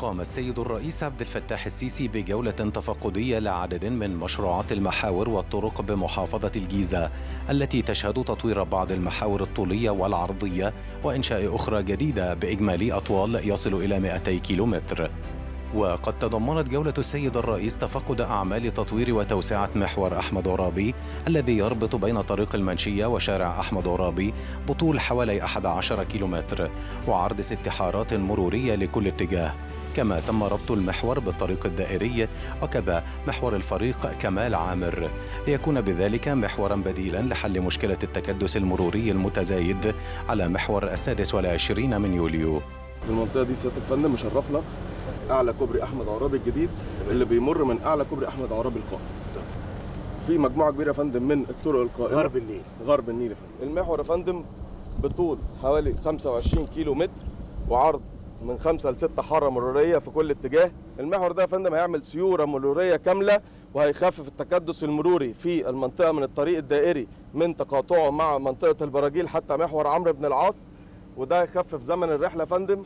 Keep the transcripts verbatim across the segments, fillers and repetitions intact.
قام السيد الرئيس عبد الفتاح السيسي بجولة تفقدية لعدد من مشروعات المحاور والطرق بمحافظة الجيزة التي تشهد تطوير بعض المحاور الطولية والعرضية وإنشاء أخرى جديدة بإجمالي أطوال يصل إلى مئتي كيلومتر. وقد تضمنت جولة السيد الرئيس تفقد أعمال تطوير وتوسعة محور أحمد عرابي الذي يربط بين طريق المنشية وشارع أحمد عرابي بطول حوالي أحد عشر كيلومتر وعرض ست حارات مرورية لكل اتجاه، كما تم ربط المحور بالطريق الدائري وكذا محور الفريق كمال عامر ليكون بذلك محورا بديلا لحل مشكلة التكدس المروري المتزايد على محور السادس والعشرين من يوليو. في المنطقة دي سيادة الفندم مشرفنا أعلى كوبري أحمد عرابي الجديد اللي بيمر من أعلى كوبري أحمد عرابي القائم. في مجموعة كبيرة يا فندم من الطرق القائمة غرب النيل. غرب النيل يا فندم. المحور يا فندم بطول حوالي خمسة وعشرين كيلو متر وعرض من خمسة لستة حارة مرورية في كل اتجاه. المحور ده يا فندم هيعمل سيورة مرورية كاملة وهيخفف التكدس المروري في المنطقة من الطريق الدائري من تقاطعه مع منطقة البراجيل حتى محور عمرو بن العاص، وده هيخفف زمن الرحلة يا فندم.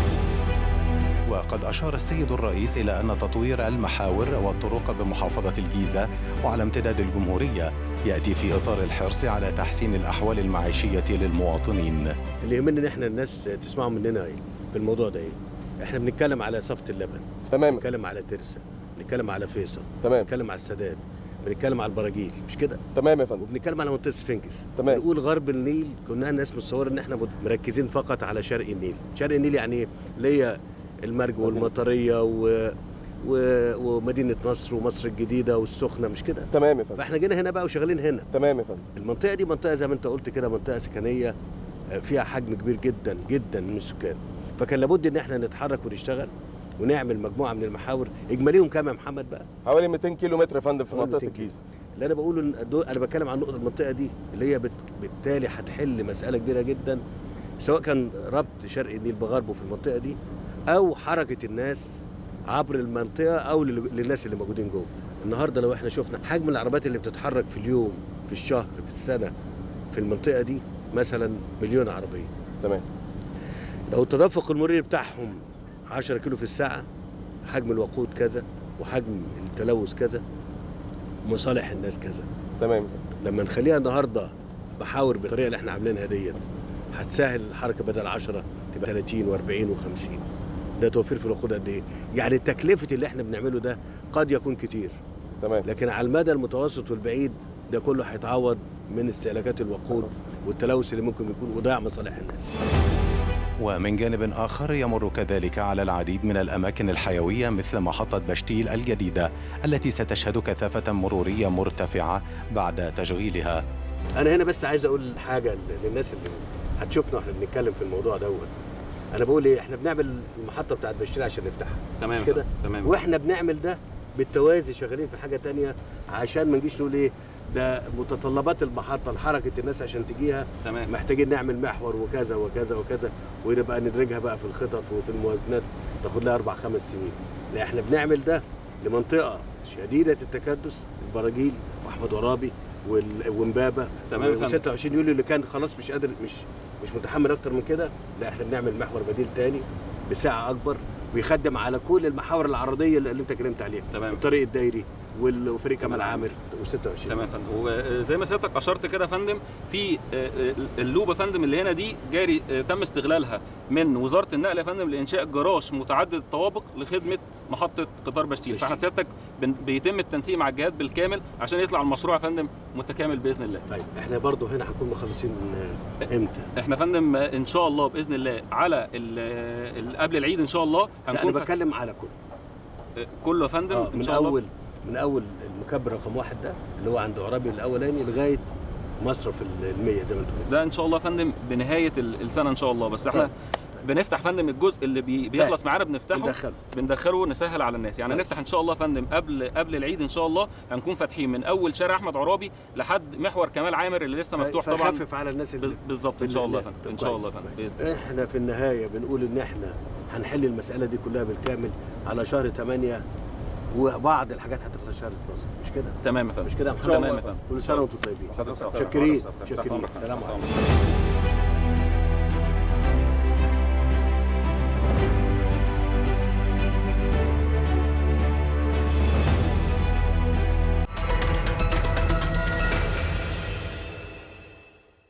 وقد أشار السيد الرئيس إلى أن تطوير المحاور والطرق بمحافظة الجيزة وعلى امتداد الجمهورية يأتي في إطار الحرص على تحسين الأحوال المعيشية للمواطنين. اللي يهمنا إن إحنا الناس تسمعوا مننا إيه في الموضوع ده إيه؟ إحنا بنتكلم على صفة اللبن، تمام، بنتكلم على ترسا، بنتكلم على فيصل، تمام، بنتكلم على السادات، بنتكلم على البراجيل، مش كده؟ تمام يا فندم. وبنتكلم على منطقة سفنكس، تمام. بنقول غرب النيل كنا الناس متصورة إن إحنا مركزين فقط على شرق النيل، شرق النيل يعني إيه؟ اللي هي المرج والمطريه و... و... ومدينه نصر ومصر الجديده والسخنه، مش كده؟ تمام يا فندم. فاحنا جينا هنا بقى وشغالين هنا. تمام يا فندم. المنطقه دي منطقه زي ما انت قلت كده منطقه سكنيه فيها حجم كبير جدا جدا من السكان، فكان لابد ان احنا نتحرك ونشتغل ونعمل مجموعه من المحاور. اجماليهم كام يا محمد بقى؟ حوالي مئتين كيلو متر يا فندم في منطقه الجيزه. اللي انا بقوله انا بتكلم عن نقطه المنطقه دي اللي هي بالتالي هتحل مساله كبيره جدا، سواء كان ربط شرق النيل بغربه في المنطقه دي او حركه الناس عبر المنطقه او للناس اللي موجودين جوه. النهارده لو احنا شفنا حجم العربيات اللي بتتحرك في اليوم في الشهر في السنه في المنطقه دي مثلا مليون عربيه. تمام. لو التدفق المروري بتاعهم عشرة كيلو في الساعه، حجم الوقود كذا وحجم التلوث كذا ومصالح الناس كذا. تمام. لما نخليها النهارده بحاور بالطريقه اللي احنا عاملينها ديت هتسهل الحركه بدل عشرة تبقى ثلاثين وأربعين وخمسين. ده توفير في الوقود قد ايه؟ يعني تكلفه اللي احنا بنعمله ده قد يكون كتير. تمام. لكن على المدى المتوسط والبعيد ده كله هيتعوض من استهلاكات الوقود والتلوث اللي ممكن يكون وضياع مصالح الناس. ومن جانب آخر يمر كذلك على العديد من الأماكن الحيوية مثل محطة بشتيل الجديدة التي ستشهد كثافة مرورية مرتفعة بعد تشغيلها. أنا هنا بس عايز أقول حاجة للناس اللي هتشوفنا واحنا بنتكلم في الموضوع دوت. أنا بقول إيه؟ إحنا بنعمل المحطة بتاعت بشتيل عشان نفتحها. تمام. مش كده؟ تمام. وإحنا بنعمل ده بالتوازي شغالين في حاجة تانية عشان ما نجيش نقول إيه؟ ده متطلبات المحطه لحركه الناس عشان تجيها. تمام. محتاجين نعمل محور وكذا وكذا وكذا ونبقى ندرجها بقى في الخطط وفي الموازنات تاخد لها اربع خمس سنين. لا احنا بنعمل ده لمنطقه شديده التكدس، البراجيل واحمد عرابي وامبابه وستة وعشرين يوليو اللي كان خلاص مش قادر مش مش متحمل اكتر من كده. لا احنا بنعمل محور بديل تاني بسعه اكبر بيخدم على كل المحاور العرضيه اللي انت اتكلمت عليها. تمام. الطريق الدايري وفريق كمال عامر وستة وعشرين. تمام يا فندم. وزي ما سيادتك اشرت كده يا فندم في اللوبه يا فندم اللي هنا دي جاري تم استغلالها من وزاره النقل يا فندم لانشاء جراج متعدد الطوابق لخدمه محطه قطار بشتيل. فاحنا سيادتك بيتم التنسيق مع الجهات بالكامل عشان يطلع المشروع يا فندم متكامل باذن الله. طيب احنا برضو هنا هنكون مخلصين امتى؟ احنا يا فندم ان شاء الله باذن الله على قبل العيد ان شاء الله هنكون. انا بتكلم على كل كله يا فندم آه ان شاء الله. من اول من اول المكبر رقم واحد ده اللي هو عند عرابي الاولاني لغايه مصرف المية زي ما انتم ده ان شاء الله يا فندم بنهايه السنه ان شاء الله. بس احنا بنفتح فندم الجزء اللي بي بيخلص معانا بنفتحه بندخله بندخله نسهل على الناس. يعني نفتح ان شاء الله يا فندم قبل قبل العيد ان شاء الله هنكون فاتحين من اول شارع احمد عرابي لحد محور كمال عامر اللي لسه مفتوح طبعا. فخفف على الناس اللي بالظبط ان شاء الله يا فندم. ان شاء الله يا فندم. احنا في النهايه بنقول ان احنا هنحل المساله دي كلها بالكامل على شهر ثمانية وبعض الحاجات هتخلص شهر اتناشر. مش كده؟ تمام يا فندم. مش كده يا محمد؟ تمام يا فندم. كل سنه وانتم طيبين. شكرا. شكرين. شكرين. سلام عليكم.